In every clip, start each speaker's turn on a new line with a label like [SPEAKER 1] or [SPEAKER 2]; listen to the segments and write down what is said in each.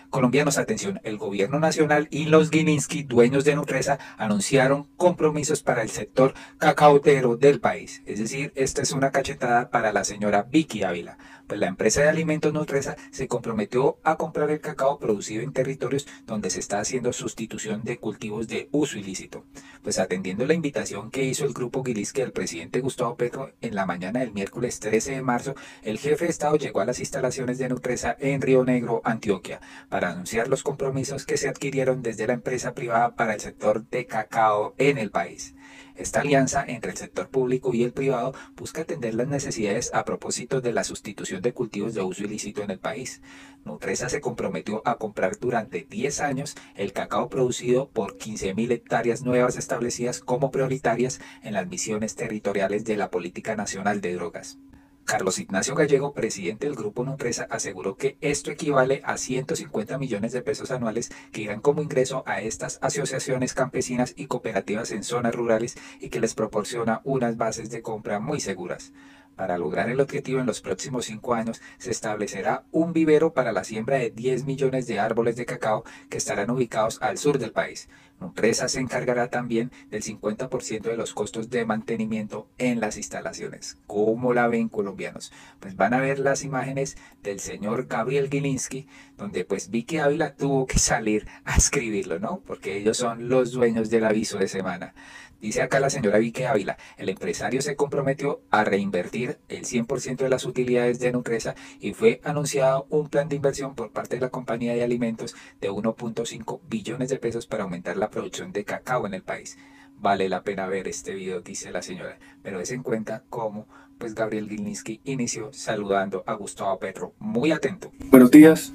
[SPEAKER 1] Colombianos, atención, el gobierno nacional y los Gilinski, dueños de Nutresa, anunciaron compromisos para el sector cacautero del país. Es decir, esta es una cachetada para la señora Vicky Ávila. Pues la empresa de alimentos Nutresa se comprometió a comprar el cacao producido en territorios donde se está haciendo sustitución de cultivos de uso ilícito. Pues atendiendo la invitación que hizo el grupo Gilinski al presidente Gustavo Petro en la mañana del miércoles 13 de marzo, el jefe de Estado llegó a las instalaciones de Nutresa en Río Negro, Antioquia, para anunciar los compromisos que se adquirieron desde la empresa privada para el sector de cacao en el país. Esta alianza entre el sector público y el privado busca atender las necesidades a propósito de la sustitución de cultivos de uso ilícito en el país. Nutresa se comprometió a comprar durante 10 años el cacao producido por 15.000 hectáreas nuevas establecidas como prioritarias en las misiones territoriales de la Política Nacional de Drogas. Carlos Ignacio Gallego, presidente del Grupo Nutresa, aseguró que esto equivale a 150 millones de pesos anuales que irán como ingreso a estas asociaciones campesinas y cooperativas en zonas rurales y que les proporciona unas bases de compra muy seguras. Para lograr el objetivo en los próximos 5 años se establecerá un vivero para la siembra de 10 millones de árboles de cacao que estarán ubicados al sur del país. Nutresa se encargará también del 50% de los costos de mantenimiento en las instalaciones. ¿Cómo la ven, colombianos? Pues van a ver las imágenes del señor Gabriel Gilinski, donde pues Vicky Ávila tuvo que salir a escribirlo, ¿no? Porque ellos son los dueños del aviso de semana. Dice acá la señora Vicky Ávila, el empresario se comprometió a reinvertir el 100% de las utilidades de Nutresa y fue anunciado un plan de inversión por parte de la compañía de alimentos de 1.5 billones de pesos para aumentar la producción de cacao en el país. Vale la pena ver este video, dice la señora, pero es en cuenta cómo pues Gabriel Gilinski inició saludando a Gustavo Petro. Muy atento.
[SPEAKER 2] Buenos días.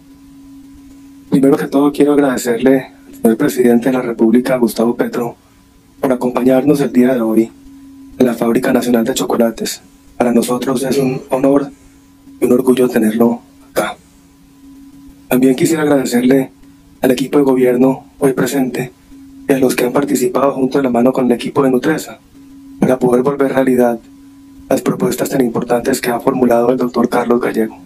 [SPEAKER 2] Primero que todo quiero agradecerle al señor presidente de la República, Gustavo Petro, por acompañarnos el día de hoy en la Fábrica Nacional de Chocolates. Para nosotros es un honor y un orgullo tenerlo acá. También quisiera agradecerle al equipo de gobierno hoy presente y a los que han participado junto de la mano con el equipo de Nutresa para poder volver realidad las propuestas tan importantes que ha formulado el doctor Carlos Gallego.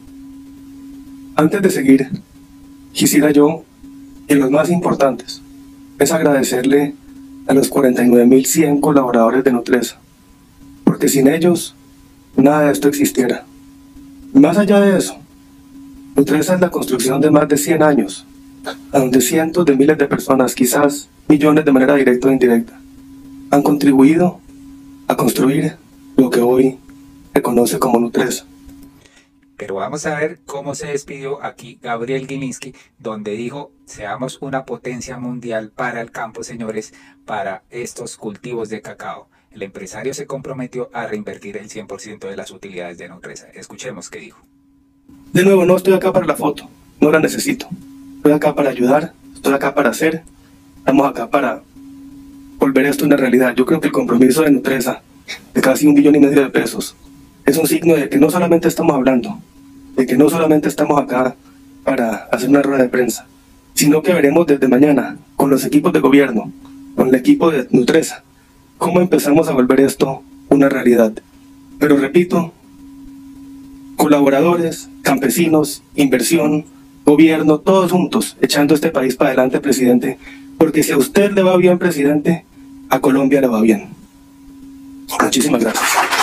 [SPEAKER 2] Antes de seguir, quisiera yo, y los más importantes, es agradecerle a los 49.100 colaboradores de Nutresa, porque sin ellos nada de esto existiera. Más allá de eso, Nutresa es la construcción de más de 100 años, a donde cientos de miles de personas, quizás millones de manera directa o indirecta, han contribuido a construir lo que hoy se conoce como Nutresa.
[SPEAKER 1] Pero vamos a ver cómo se despidió aquí Gabriel Gilinski, donde dijo, seamos una potencia mundial para el campo, señores, para estos cultivos de cacao. El empresario se comprometió a reinvertir el 100% de las utilidades de Nutresa. Escuchemos qué dijo.
[SPEAKER 2] De nuevo, no estoy acá para la foto, no la necesito. Estoy acá para ayudar, estoy acá para hacer, estamos acá para volver esto una realidad. Yo creo que el compromiso de Nutresa de casi 1,5 billones de pesos es un signo de que no solamente estamos hablando, de que no solamente estamos acá para hacer una rueda de prensa, sino que veremos desde mañana con los equipos de gobierno, con el equipo de Nutresa, cómo empezamos a volver esto una realidad. Pero repito, colaboradores, campesinos, inversión, gobierno, todos juntos, echando este país para adelante, presidente, porque si a usted le va bien, presidente, a Colombia le va bien. Muchísimas gracias.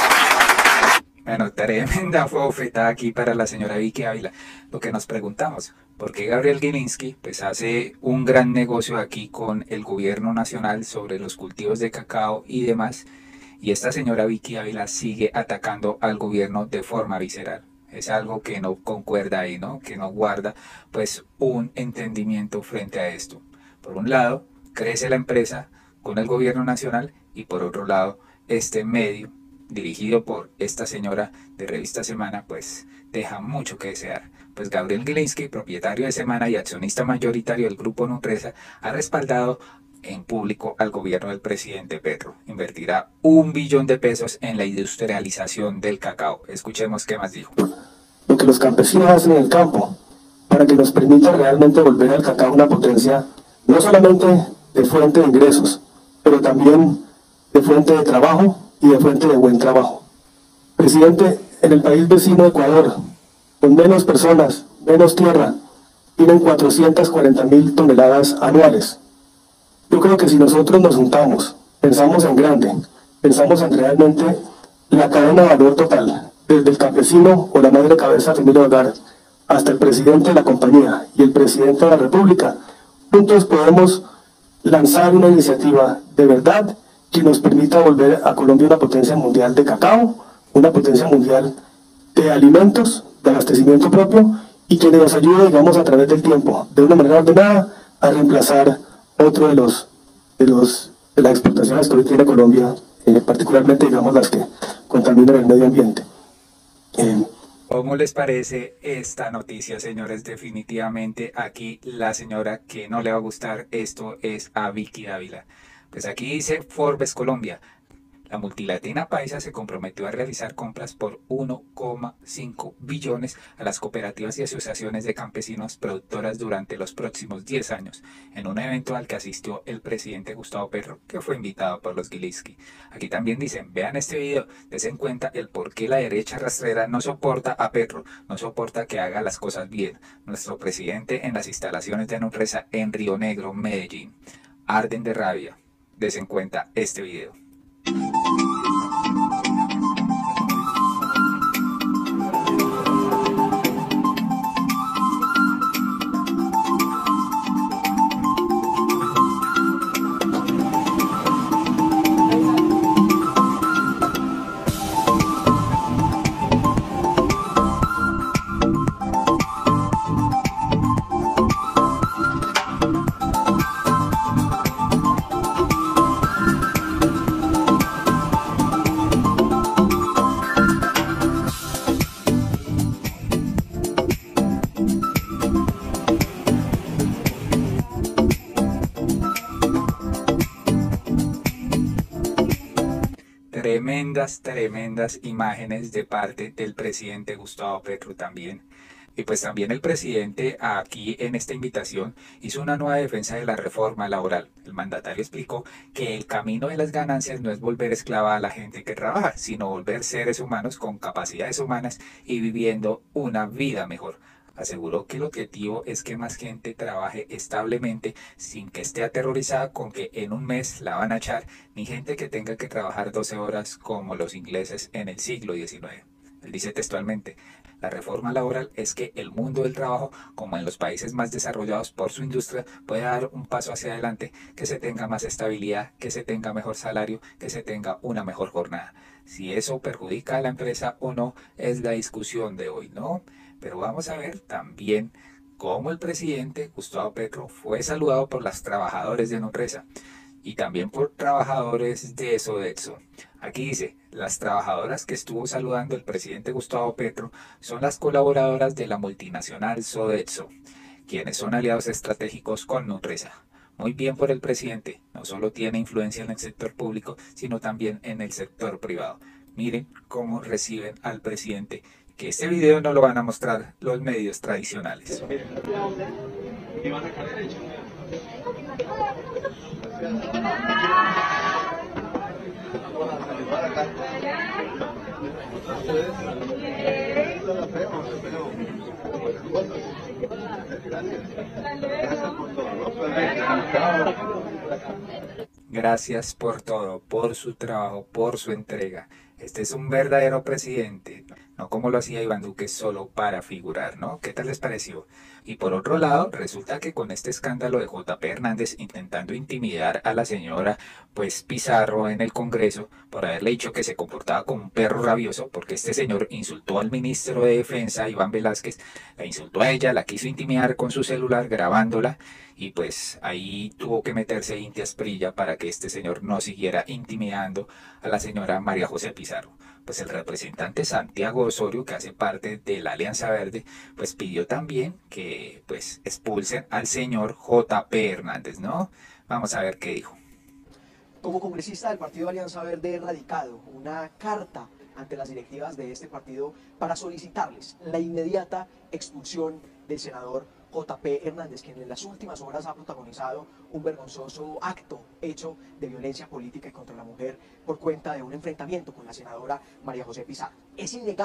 [SPEAKER 1] Bueno, tremenda bofetada aquí para la señora Vicky Ávila. Lo que nos preguntamos, ¿por qué Gabriel Gilinski pues hace un gran negocio aquí con el gobierno nacional sobre los cultivos de cacao y demás? Y esta señora Vicky Ávila sigue atacando al gobierno de forma visceral. Es algo que no concuerda ahí, ¿no? Que no guarda pues un entendimiento frente a esto. Por un lado, crece la empresa con el gobierno nacional y por otro lado, este medio dirigido por esta señora de Revista Semana, pues deja mucho que desear. Pues Gabriel Gilinski, propietario de Semana y accionista mayoritario del Grupo Nutresa, ha respaldado en público al gobierno del presidente Petro. Invertirá 1 billón de pesos en la industrialización del cacao. Escuchemos qué más dijo.
[SPEAKER 2] Lo que los campesinos hacen en el campo para que nos permita realmente volver al cacao una potencia, no solamente de fuente de ingresos, pero también de fuente de trabajo y de fuente de buen trabajo. Presidente, en el país vecino Ecuador, con menos personas, menos tierra, tienen 440.000 toneladas anuales. Yo creo que si nosotros nos juntamos, pensamos en grande, pensamos en realmente la cadena de valor total, desde el campesino o la madre cabeza de familia hogar, hasta el presidente de la compañía y el presidente de la república, juntos podemos lanzar una iniciativa de verdad que nos permita volver a Colombia una potencia mundial de cacao, una potencia mundial de alimentos, de abastecimiento propio, y que nos ayude, digamos, a través del tiempo, de una manera ordenada, a reemplazar otro de las exportaciones que hoy tiene Colombia, particularmente, digamos, las que contaminan el medio ambiente.
[SPEAKER 1] ¿Cómo les parece esta noticia, señores? Definitivamente aquí la señora que no le va a gustar esto es a Vicky Dávila. Pues aquí dice Forbes Colombia. La multilatina paisa se comprometió a realizar compras por 1,5 billones a las cooperativas y asociaciones de campesinos productoras durante los próximos 10 años, en un evento al que asistió el presidente Gustavo Petro, que fue invitado por los Gilinski. Aquí también dicen, vean este video, desen cuenta el por qué la derecha rastrera no soporta a Petro, no soporta que haga las cosas bien. Nuestro presidente en las instalaciones de Nutresa en Río Negro, Medellín. Arden de rabia. Desen cuenta este video. Tremendas imágenes de parte del presidente Gustavo Petro también. Y pues también el presidente aquí en esta invitación hizo una nueva defensa de la reforma laboral. El mandatario explicó que el camino de las ganancias no es volver esclava a la gente que trabaja, sino volver seres humanos con capacidades humanas y viviendo una vida mejor. Aseguró que el objetivo es que más gente trabaje establemente sin que esté aterrorizada con que en un mes la van a echar, ni gente que tenga que trabajar 12 horas como los ingleses en el siglo XIX. Él dice textualmente, la reforma laboral es que el mundo del trabajo, como en los países más desarrollados por su industria, puede dar un paso hacia adelante, que se tenga más estabilidad, que se tenga mejor salario, que se tenga una mejor jornada. Si eso perjudica a la empresa o no, es la discusión de hoy, ¿no? Pero vamos a ver también cómo el presidente Gustavo Petro fue saludado por los trabajadores de Nutresa y también por trabajadores de Sodexo. Aquí dice, las trabajadoras que estuvo saludando el presidente Gustavo Petro son las colaboradoras de la multinacional Sodexo, quienes son aliados estratégicos con Nutresa. Muy bien por el presidente, no solo tiene influencia en el sector público, sino también en el sector privado. Miren cómo reciben al presidente, que este video no lo van a mostrar los medios tradicionales. Gracias por todo, por su trabajo, por su entrega. Este es un verdadero presidente, no como lo hacía Iván Duque solo para figurar, ¿no? ¿Qué tal les pareció? Y por otro lado, resulta que con este escándalo de J.P. Hernández intentando intimidar a la señora pues Pizarro en el Congreso por haberle dicho que se comportaba como un perro rabioso, porque este señor insultó al ministro de Defensa, Iván Velázquez, la insultó a ella, la quiso intimidar con su celular grabándola, y pues ahí tuvo que meterse Inti Asprilla para que este señor no siguiera intimidando a la señora María José Pizarro. Pues el representante Santiago Osorio, que hace parte de la Alianza Verde, pues pidió también que pues expulsen al señor J.P. Hernández, ¿no? Vamos a ver qué dijo.
[SPEAKER 3] Como congresista del partido Alianza Verde he radicado una carta ante las directivas de este partido para solicitarles la inmediata expulsión del senador J.P. Hernández, quien en las últimas horas ha protagonizado un vergonzoso acto hecho de violencia política y contra la mujer por cuenta de un enfrentamiento con la senadora María José Pizarro. Es innegable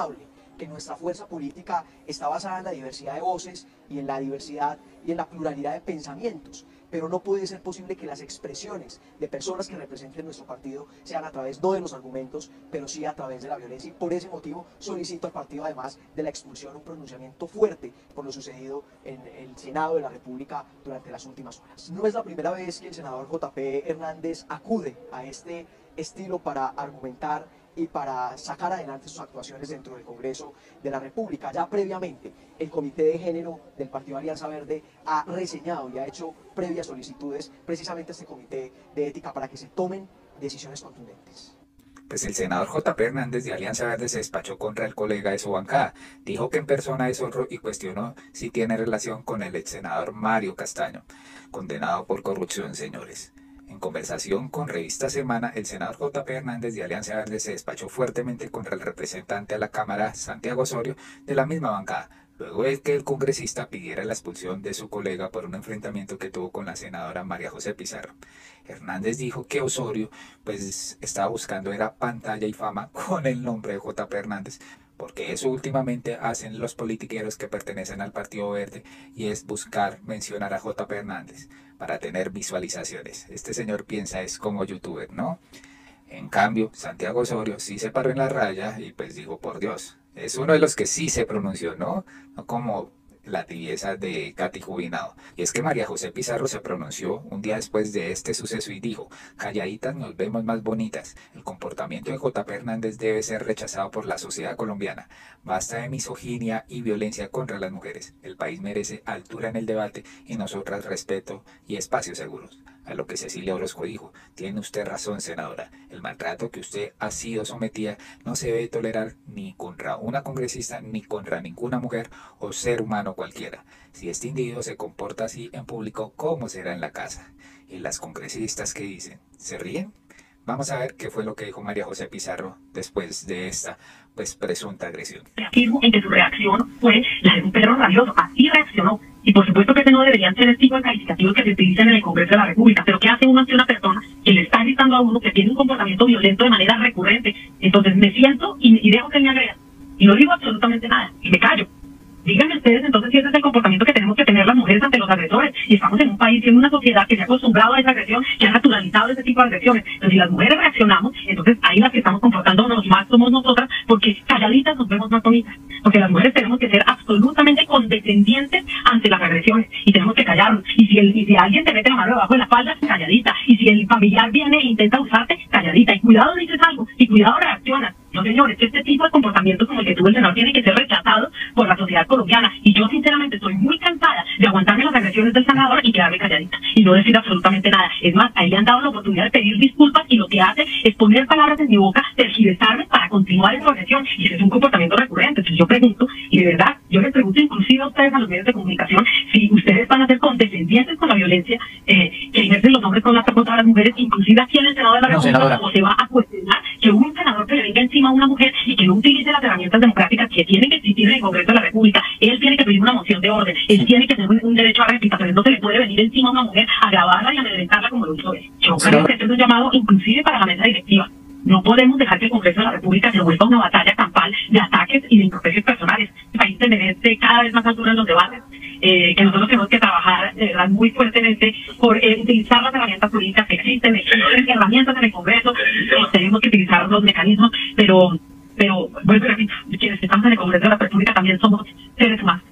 [SPEAKER 3] que nuestra fuerza política está basada en la diversidad de voces y en la diversidad y en la pluralidad de pensamientos, pero no puede ser posible que las expresiones de personas que representen nuestro partido sean a través no de los argumentos, pero sí a través de la violencia, y por ese motivo solicito al partido, además de la expulsión, un pronunciamiento fuerte por lo sucedido en el Senado de la República durante las últimas horas. No es la primera vez que el senador J.P. Hernández acude a este estilo para argumentar y para sacar adelante sus actuaciones dentro del Congreso de la República. Ya previamente, el Comité de Género del Partido Alianza Verde ha reseñado y ha hecho previas solicitudes precisamente a este Comité de Ética para que se tomen decisiones contundentes.
[SPEAKER 1] Pues el senador J.P. Hernández de Alianza Verde se despachó contra el colega de su bancada. Dijo que en persona es zorro y cuestionó si tiene relación con el ex senador Mario Castaño, condenado por corrupción, señores. En conversación con Revista Semana, el senador J.P. Hernández de Alianza Verde se despachó fuertemente contra el representante a la Cámara, Santiago Osorio, de la misma bancada, luego de que el congresista pidiera la expulsión de su colega por un enfrentamiento que tuvo con la senadora María José Pizarro. Hernández dijo que Osorio pues estaba buscando era pantalla y fama con el nombre de J.P. Hernández, porque eso últimamente hacen los politiqueros que pertenecen al Partido Verde, y es buscar mencionar a J.P. Hernández para tener visualizaciones. Este señor piensa es como youtuber, ¿no? En cambio, Santiago Osorio sí se paró en la raya y pues digo, por Dios, es uno de los que sí se pronunció, ¿no? No como la tibieza de Katy Jubinado. Y es que María José Pizarro se pronunció un día después de este suceso y dijo: calladitas nos vemos más bonitas. El comportamiento de J.P. Hernández debe ser rechazado por la sociedad colombiana. Basta de misoginia y violencia contra las mujeres. El país merece altura en el debate y nosotras respeto y espacios seguros. A lo que Cecilia Orozco dijo: tiene usted razón, senadora, el maltrato que usted ha sido sometida no se debe tolerar ni contra una congresista ni contra ninguna mujer o ser humano cualquiera. Si este individuo se comporta así en público, ¿cómo será en la casa? Y las congresistas que dicen, ¿se ríen? Vamos a ver qué fue lo que dijo María José Pizarro después de esta presunta agresión.
[SPEAKER 4] Reafirmo en que su reacción fue la de un perro rabioso, así reaccionó. Y por supuesto que ese no deberían ser el tipo de calificativos que se utilizan en el Congreso de la República. Pero ¿qué hace uno ante una persona que le está gritando a uno que tiene un comportamiento violento de manera recurrente? Entonces me siento y dejo que me agreda. Y no digo absolutamente nada, y me callo. Díganme ustedes entonces si ese es el comportamiento que tenemos que tener las mujeres ante los agresores. Y estamos en un país y en una sociedad que se ha acostumbrado a esa agresión, que ha naturalizado ese tipo de agresiones. Pero si las mujeres reaccionamos, entonces ahí las que estamos comportándonos más somos nosotras, porque calladitas nos vemos más bonitas. Porque las mujeres tenemos que ser absolutamente condescendientes ante las agresiones y tenemos que callarnos. Y si alguien te mete la mano debajo de la falda, calladita. Y si el familiar viene e intenta usarte, calladita. Y cuidado dices algo, y cuidado reaccionas. No, señores, este tipo de comportamientos como el que tuvo el senador tiene que ser rechazado por la sociedad colombiana. Y yo sinceramente estoy muy cansada de aguantarme las agresiones del senador y quedarme calladita y no decir absolutamente nada. Es más, a él le han dado la oportunidad de pedir disculpas y lo que hace es poner palabras en mi boca, tergiversarme para continuar en su agresión, y ese es un comportamiento recurrente. Entonces yo pregunto, y de verdad, yo les pregunto inclusive a ustedes, a los medios de comunicación, si ustedes van a ser condescendientes con la violencia que ejercen los hombres contra las mujeres, inclusive aquí en el Senado de la República, o se va a cuestionar que un senador que le venga encima a una mujer y que no utilice las herramientas democráticas que tienen que existir en el Congreso de la República. Él tiene que pedir una moción de orden, él tiene que tener un derecho a réplica, pero no se le puede venir encima a una mujer a grabarla y a amedrentarla como lo hizo él. Yo creo que este es un llamado inclusive para la mesa directiva. No podemos dejar que el Congreso de la República se vuelva una batalla campal de ataques y de improperios personales. El país se merece cada vez más altura en los debates, que nosotros tenemos que trabajar muy fuertemente por utilizar las herramientas políticas que existen, herramientas en el Congreso, tenemos que utilizar los mecanismos, pero vuelvo y repito, quienes estamos en el Congreso de la República también somos seres humanos.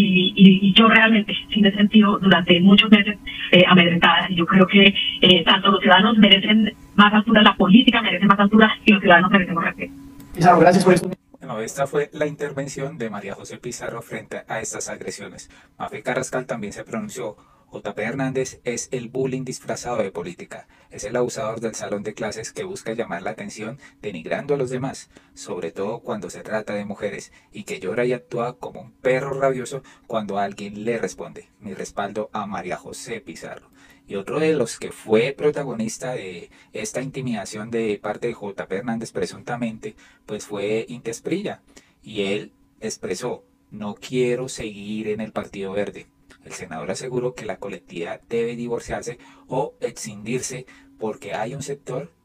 [SPEAKER 4] Y yo realmente sí me he sentido durante muchos meses amedrentada, y yo creo que tanto los ciudadanos merecen más altura, la política merece más altura, y los ciudadanos merecemos respeto.
[SPEAKER 3] Pizarro, gracias por esto.
[SPEAKER 1] Bueno, esta fue la intervención de María José Pizarro frente a estas agresiones. Mafe Carrascal también se pronunció. J.P. Hernández es el bullying disfrazado de política. Es el abusador del salón de clases que busca llamar la atención denigrando a los demás, sobre todo cuando se trata de mujeres, y que llora y actúa como un perro rabioso cuando alguien le responde. Mi respaldo a María José Pizarro. Y otro de los que fue protagonista de esta intimidación de parte de J.P. Hernández presuntamente, pues fue Intes Prilla. Y él expresó: no quiero seguir en el Partido Verde. El senador aseguró que la colectividad debe divorciarse o excindirse porque hay un sector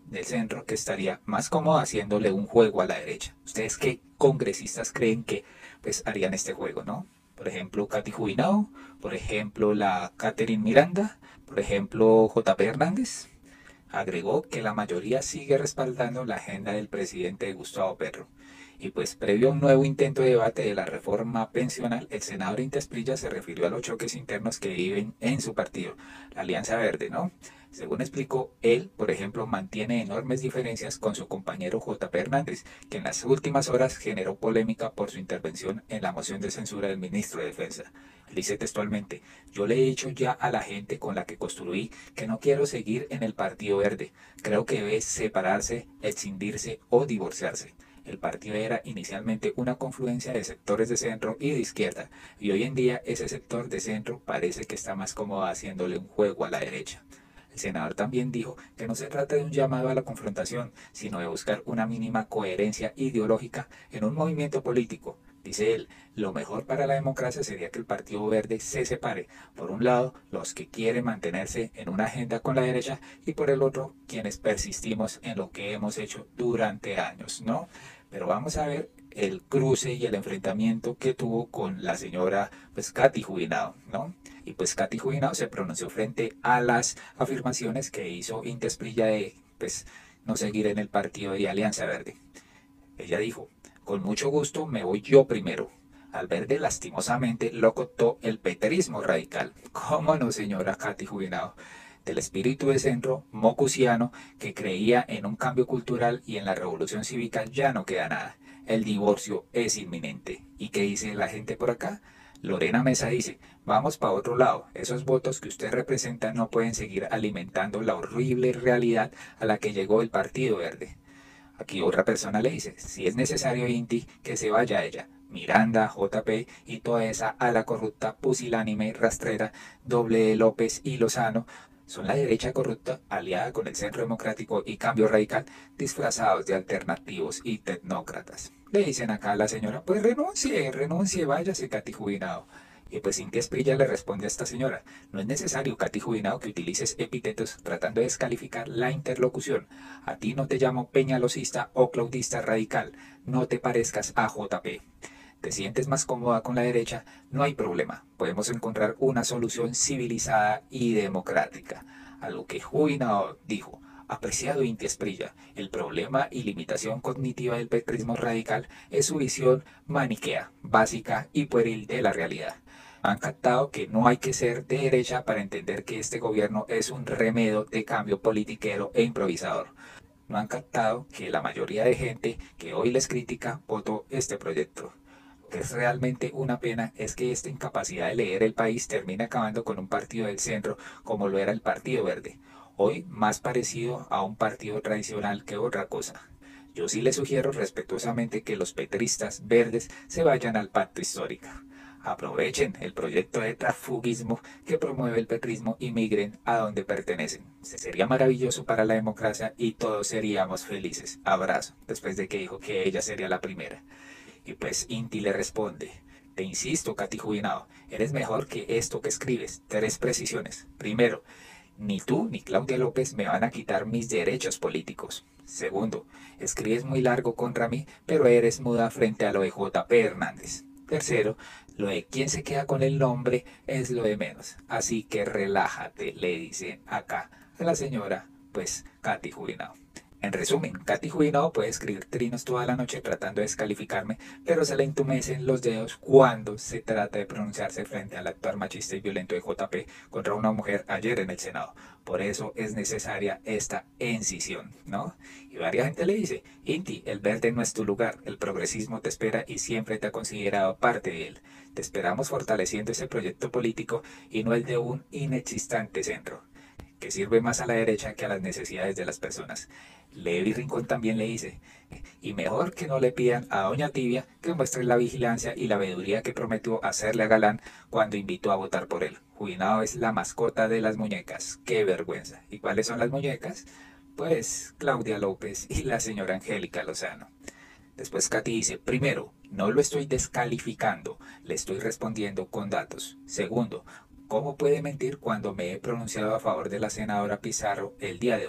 [SPEAKER 1] del centro que estaría más cómodo haciéndole un juego a la derecha. ¿Ustedes qué congresistas creen que pues harían este juego, no? Por ejemplo, Katy Jubinao, por ejemplo, la Catherine Miranda, por ejemplo, JP Hernández. Agregó que la mayoría sigue respaldando la agenda del presidente Gustavo Petro. Y pues previo a un nuevo intento de debate de la reforma pensional, el senador Inti Asprilla se refirió a los choques internos que viven en su partido, la Alianza Verde, ¿no? Según explicó, él, por ejemplo, mantiene enormes diferencias con su compañero JP Hernández, que en las últimas horas generó polémica por su intervención en la moción de censura del ministro de Defensa. Él dice textualmente: yo le he dicho ya a la gente con la que construí que no quiero seguir en el Partido Verde. Creo que debe separarse, escindirse o divorciarse. El partido era inicialmente una confluencia de sectores de centro y de izquierda, y hoy en día ese sector de centro parece que está más cómodo haciéndole un juego a la derecha. El senador también dijo que no se trata de un llamado a la confrontación, sino de buscar una mínima coherencia ideológica en un movimiento político. Dice él, lo mejor para la democracia sería que el Partido Verde se separe. Por un lado, los que quieren mantenerse en una agenda con la derecha, y por el otro, quienes persistimos en lo que hemos hecho durante años, ¿no? Pero vamos a ver el cruce y el enfrentamiento que tuvo con la señora pues Katy Jubinao, ¿no? Y pues Katy Jubinao se pronunció frente a las afirmaciones que hizo Inti Asprilla de pues no seguir en el partido de Alianza Verde. Ella dijo: con mucho gusto me voy yo primero. Al Verde lastimosamente lo cooptó el petrismo radical. ¿Cómo no, señora Katy Jubinao? Del espíritu de centro mocusiano que creía en un cambio cultural y en la revolución cívica ya no queda nada. El divorcio es inminente. ¿Y qué dice la gente por acá? Lorena Mesa dice: vamos para otro lado, esos votos que usted representa no pueden seguir alimentando la horrible realidad a la que llegó el Partido Verde. Aquí otra persona le dice: si es necesario, Inti, que se vaya ella. Miranda, JP y toda esa ala corrupta, pusilánime, rastrera, doble de López y Lozano, son la derecha corrupta aliada con el Centro Democrático y Cambio Radical, disfrazados de alternativos y tecnócratas. Le dicen acá a la señora: pues renuncie, váyase, Katy Jubinao. Y pues Inti Asprilla le responde a esta señora: no es necesario, Katy Jubinao, que utilices epítetos tratando de descalificar la interlocución. A ti no te llamo peñalosista o claudista radical, no te parezcas a JP. ¿Te sientes más cómoda con la derecha? No hay problema, podemos encontrar una solución civilizada y democrática. A lo que Jubinao dijo: apreciado Inti Asprilla, el problema y limitación cognitiva del petrismo radical es su visión maniquea, básica y pueril de la realidad. Han captado que no hay que ser de derecha para entender que este gobierno es un remedio de cambio politiquero e improvisador. No han captado que la mayoría de gente que hoy les critica votó este proyecto. Lo que es realmente una pena es que esta incapacidad de leer el país termine acabando con un partido del centro como lo era el Partido Verde, hoy más parecido a un partido tradicional que otra cosa. Yo sí les sugiero respetuosamente que los petristas verdes se vayan al pacto histórico. Aprovechen el proyecto de transfugismo que promueve el petrismo y migren a donde pertenecen. Sería maravilloso para la democracia y todos seríamos felices. Abrazo, después de que dijo que ella sería la primera. Y pues Inti le responde: te insisto, Katy Jubinao, eres mejor que esto que escribes. 3 precisiones. Primero, ni tú ni Claudia López me van a quitar mis derechos políticos. Segundo, escribes muy largo contra mí, pero eres muda frente a lo de JP Hernández. Tercero, lo de quién se queda con el nombre es lo de menos. Así que relájate, le dicen acá a la señora, pues, Katy Jubinao. En resumen, Katy Jubinao puede escribir trinos toda la noche tratando de descalificarme, pero se le entumecen los dedos cuando se trata de pronunciarse frente al actuar machista y violento de JP contra una mujer ayer en el Senado. Por eso es necesaria esta incisión, ¿no? Y varias gente le dice: Inti, el verde no es tu lugar, el progresismo te espera y siempre te ha considerado parte de él. Te esperamos fortaleciendo ese proyecto político y no el de un inexistente centro, que sirve más a la derecha que a las necesidades de las personas. Levi Rincón también le dice: y mejor que no le pidan a doña Tibia que muestre la vigilancia y la veeduría que prometió hacerle a Galán cuando invitó a votar por él. Jubinao es la mascota de las muñecas, qué vergüenza. ¿Y cuáles son las muñecas? Pues Claudia López y la señora Angélica Lozano. Después Katy dice: primero, no lo estoy descalificando, le estoy respondiendo con datos. Segundo, ¿cómo puede mentir cuando me he pronunciado a favor de la senadora Pizarro el día de hoy?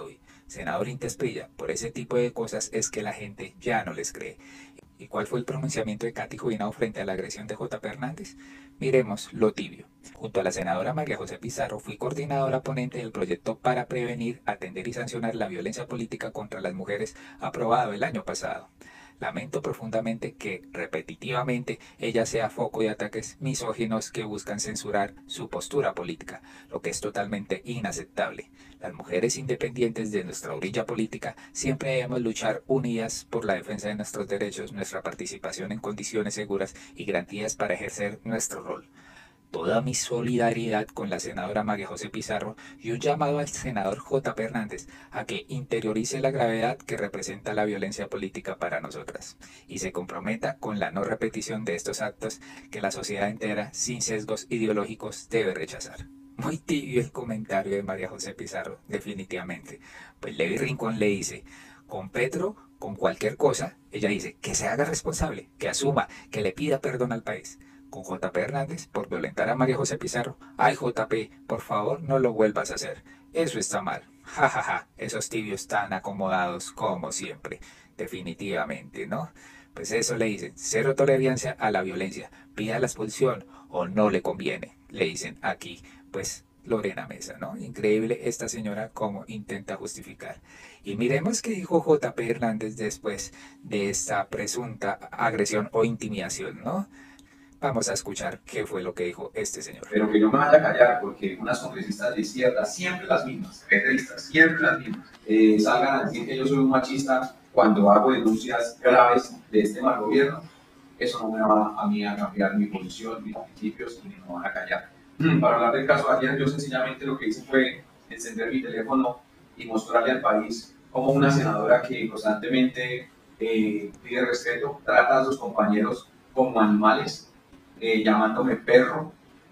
[SPEAKER 1] senador Inti Asprilla, por ese tipo de cosas es que la gente ya no les cree. ¿Y cuál fue el pronunciamiento de Katy Jubinao frente a la agresión de J.P. Hernández? Miremos lo tibio. Junto a la senadora María José Pizarro fui coordinadora ponente del proyecto para prevenir, atender y sancionar la violencia política contra las mujeres aprobado el año pasado. Lamento profundamente que, repetitivamente, ella sea foco de ataques misóginos que buscan censurar su postura política, lo que es totalmente inaceptable. Las mujeres independientes de nuestra orilla política siempre debemos luchar unidas por la defensa de nuestros derechos, nuestra participación en condiciones seguras y garantías para ejercer nuestro rol. Toda mi solidaridad con la senadora María José Pizarro y un llamado al senador J.P. Hernández a que interiorice la gravedad que representa la violencia política para nosotras y se comprometa con la no repetición de estos actos que la sociedad entera, sin sesgos ideológicos, debe rechazar. Muy tibio el comentario de María José Pizarro, definitivamente. Pues Levi Rincón le dice, con Petro, con cualquier cosa, ella dice que se haga responsable, que asuma, que le pida perdón al país. Con J.P. Hernández por violentar a María José Pizarro. Ay, J.P., por favor no lo vuelvas a hacer. Eso está mal. Ja, ja, ja. Esos tibios tan acomodados como siempre. Definitivamente, ¿no? Pues eso le dicen. Cero tolerancia a la violencia. Pida la expulsión o no le conviene. Le dicen aquí, pues, Lorena Mesa, ¿no? Increíble esta señora cómo intenta justificar. Y miremos qué dijo J.P. Hernández después de esta presunta agresión o intimidación, ¿no? Vamos a escuchar qué fue lo que dijo este señor.
[SPEAKER 5] Pero que no me vaya a callar, porque unas congresistas de izquierda, siempre las mismas, petristas, siempre las mismas, salgan a decir que yo soy un machista cuando hago denuncias graves de este mal gobierno, eso no me va a mí a cambiar mi posición, mis principios, y no me van a callar. Para hablar del caso de ayer, yo sencillamente lo que hice fue encender mi teléfono y mostrarle al país como una senadora que constantemente pide respeto, trata a sus compañeros como animales, llamándome perro,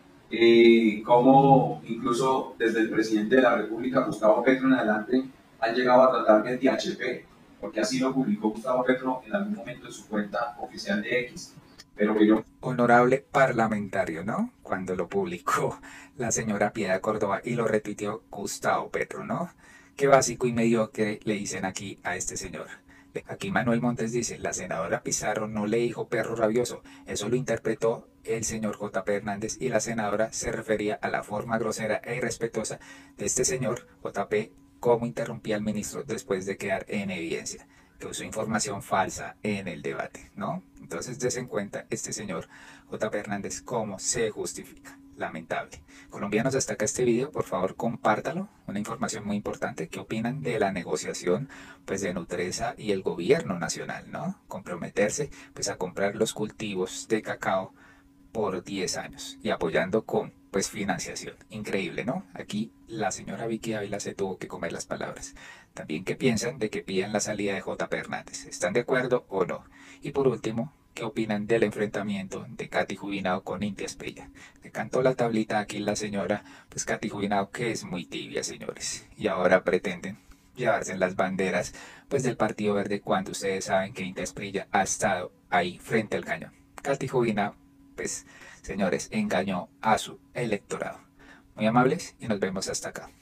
[SPEAKER 5] como incluso desde el presidente de la República, Gustavo Petro, en adelante, han llegado a tratarme de HP, porque así lo publicó Gustavo Petro en algún momento en su cuenta oficial de X. Pero que yo...
[SPEAKER 1] Honorable parlamentario, ¿no? Cuando lo publicó la señora Piedad Córdoba y lo retuiteó Gustavo Petro, ¿no? Qué básico y mediocre le dicen aquí a este señor. Aquí Manuel Montes dice, la senadora Pizarro no le dijo perro rabioso, eso lo interpretó el señor J.P. Hernández y la senadora se refería a la forma grosera e irrespetuosa de este señor J.P. cómo interrumpía al ministro después de quedar en evidencia, que usó información falsa en el debate, ¿no? Entonces des en cuenta este señor J.P. Hernández cómo se justifica. Lamentable. Colombianos, hasta acá este video, por favor compártalo, una información muy importante. ¿Qué opinan de la negociación pues de Nutresa y el gobierno nacional, ¿no? Comprometerse pues a comprar los cultivos de cacao por 10 años y apoyando con pues financiación. Increíble, ¿no? Aquí la señora Vicky Ávila se tuvo que comer las palabras. También, ¿qué piensan de que pidan la salida de J.P. Hernández? ¿Están de acuerdo o no? Y por último, ¿qué opinan del enfrentamiento de Katy Jubinao con Inti Asprilla? Le cantó la tablita aquí la señora, pues Katy Jubinao, que es muy tibia, señores. Y ahora pretenden llevarse en las banderas pues del Partido Verde cuando ustedes saben que Inti Asprilla ha estado ahí frente al cañón. Katy Jubinao, pues señores, engañó a su electorado. Muy amables y nos vemos hasta acá.